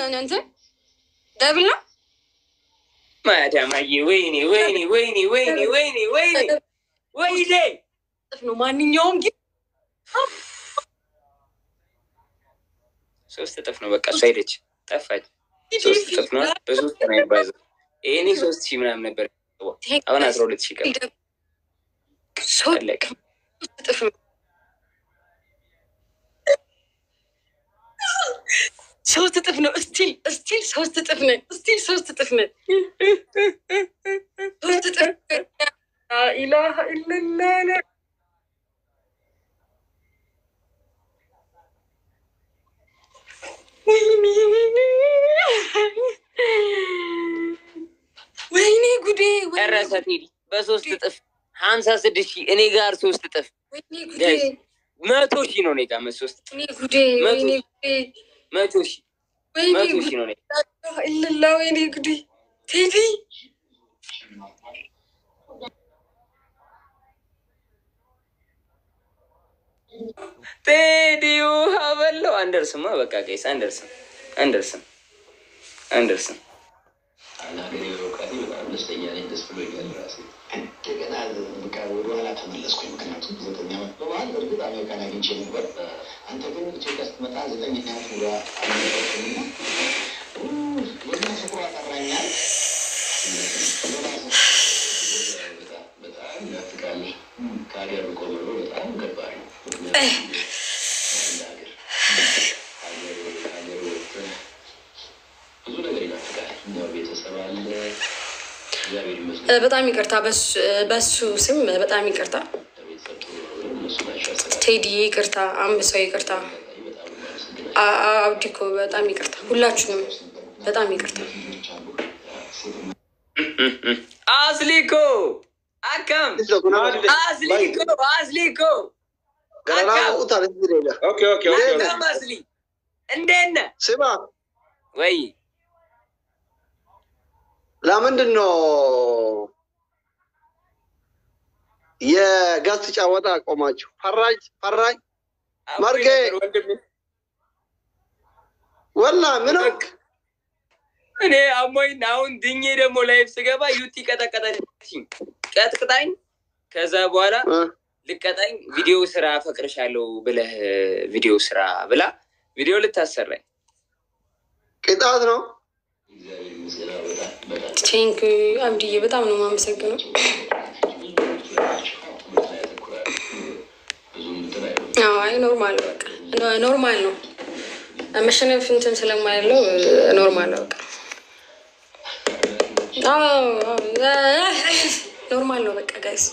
انت دبل ما دامي ويني طفنو مانيوم ሶስት ጥፍ ነው በቃ ሳይደች ጠፋች ሶስት ጥፍ ነው በሶስት ነው ይባዛ እኔ 3000 ምናምን ነበር አሁን 12000 ቀር ሶስት ጥፍ ነው ስቲል ሶስት ጥፍ ነው ሶስት ጥፍ لا اله الا الله ويني قدي الرساتيل بسوست طف 56000 እኔ ጋር 3 ጥፍ ወይኔ ጉዴ 100000 ነው እኔ ጋር መስውስጥ ወይኔ ጉዴ 100000 ነው ኢላላ ወይኔ ጉዴ ቴዲ ቴዲዮ ሀበለው አንደርስማ በቃ ጋይስ አንደርስም አናገሬ ወቃቲ በጣም ደስተኛ ነኝ ደስ ብሎኛል ራሴ እንደገና በቃ ወደ ኋላ ተመለስኩኝ ምክንያቱም 9 ዓመት በኋላ እርግጥ አሜሪካን አግኝቼ ነበር አንተ ግን ኢትዮጵያ ስትመጣ 9 ዓመት ሙሉ አሜሪካንና ለምን ሰው አጣራኛል በጣም ያፍቃል ካገር ቆመሮ በጣም ገባኝ በጣም ይቅርታ በሱ ስም በጣም ይቅርታ ቴዲ ይቅርታ አንበሳው ይቅርታ አውዲኮ በጣም ይቅርታ ሁላችሁንም በጣም ይቅርታ አስሊኮ አካም አስሊኮ ኦኬ አስሊ እንደነ ስማ ወይ ለምንድን ነው የጋስ ጫወታ አቆማችሁ? ፈራጅ ማርጌ ወላ ምን እኔ አሞኝ አሁን ድኜ ደግሞ ላይፍ ስገባ ዩቲ ቀጥቅጣኝ ከዛ በኋላ ልቀጣኝ ቪዲዮ ስራ ፈቅርሻለሁ ብለህ ቪዲዮ ስራ ብላ ቪዲዮ ልታሰራኝ ቅጣት ነው ቴንክ አብዲዬ በጣም ነው የማመሰግነው አይ ኖርማል በቃ ኖርማል ነው መሸነፍ እንትን ስለማይለው ኖርማል ነው በቃ ኖርማል ነው በቃ ጋይስ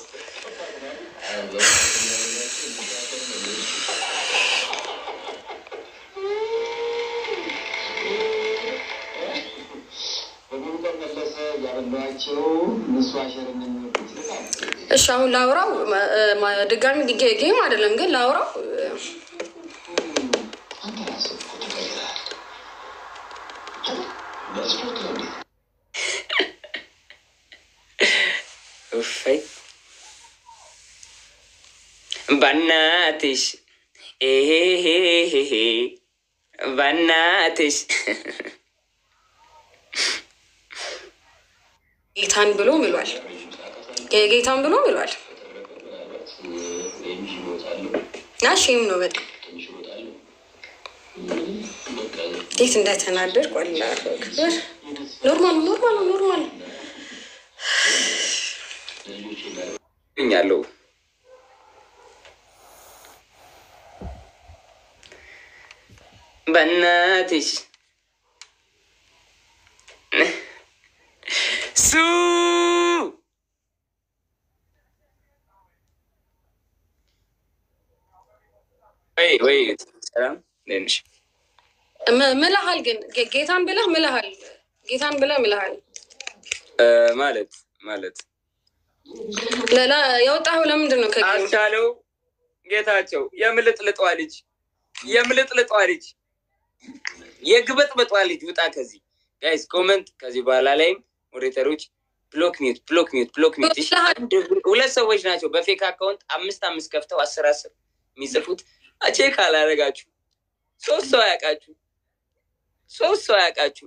እሺ አሁን ላውራው ድጋሚ ጌም አይደለም ግን ላውራው ኡፋይ ባናትሽ ባናትሽ ጌታን ብሎ ምሏል ናሽም ነው በጣም ዴት እንደተናደር ቆላ ኖርማል እኛለው በእናትሽ ሱ ወይ ሰላም ነሽ ምልሃል ግን ጌታን ብለህ ምልሃል ማለት ለላ ያወጣው ለምንድን ነው አቻለው ጌታቸው የምልጥልጧ ልጅ የግበጥበጧ ልጅ ውጣ ከዚህ ጋይስ ኮሜንት ከዚህ በኋላ ላይም ሞዴሬተሮች ብሎክ ሚዩት ሁለት ሰዎች ናቸው በፌክ አካውንት 5 ከፍተው 10 የሚጽፉት ቼክ አላረጋችሁ 3 ሰው ያቃችሁ ሶስት ሰው ያውቃችሁ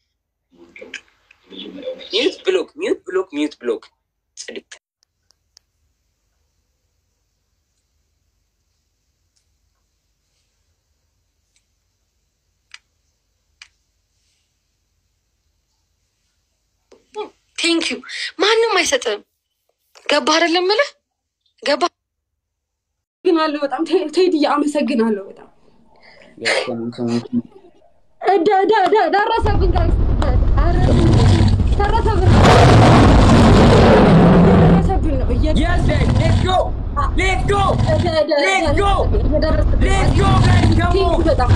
ሚዩት ብሎክ ጽድቅ ቴንክ ዩ ማንም አይሰጥም ገባ አይደለም ማለት ገባ ግን አለ በጣም ቴዲ አመሰግናለሁ በጣም ደረሰብን ጋር ደረሰብን ነው Yes, let's go guys, come on.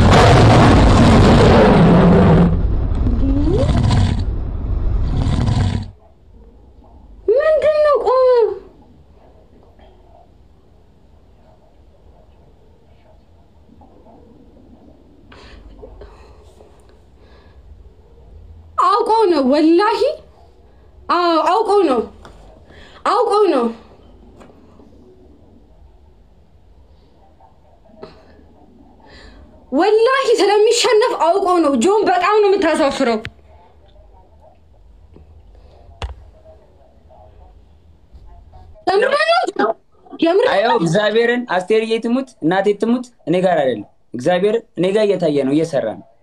والله أوقو نو والله سلامي شنف أوقو نو جون بقى نو متاسفرو أيوة إخزابيرن أستيري يتموت ناتي تموت نيجار عليه إخزابير نيجا يتايه نو يسران